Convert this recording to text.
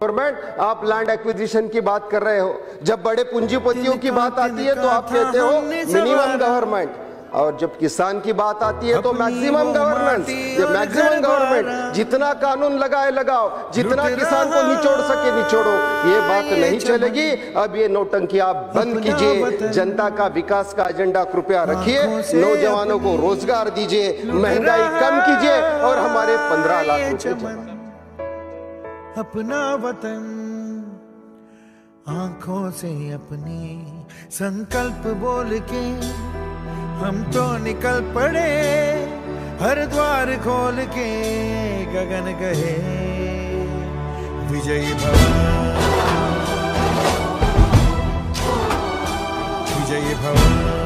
Government, आप land acquisition की बात कर रहे हो, जब बड़े पूंजीपतियों की बात आती है तो आप कहते हो मिनिमम गवर्नमेंट, और जब किसान की बात आती है तो मैक्सिमम गवर्नेंस। ये मैक्सिमम गवर्नमेंट, जितना कानून लगाए लगाओ, जितना किसान को निचोड़ सके निचोड़ो, ये बात नहीं चलेगी। अब ये नौटंकी आप बंद कीजिए, जनता का विकास का एजेंडा कृपया रखिए, नौजवानों को रोजगार दीजिए, महंगाई कम कीजिए और हमारे 15 लाख रुपए अपना वतन आंखों से अपनी संकल्प बोल के हम तो निकल पड़े, हर द्वार खोल के गगन कहे विजयी भव, विजयी भव।